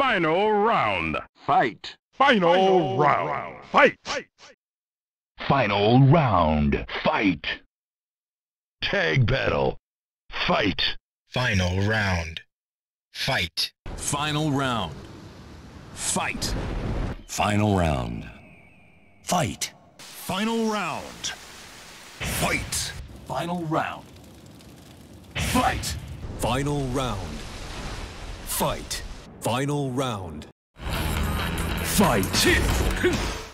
Final round. Fight. Final round. Fight. Final round. Fight. Tag battle. Fight. Final round. Fight. Final round. Fight. Final round. Fight. Final round. Fight. Final round. Fight. Final round. Fight. Final round. Fight.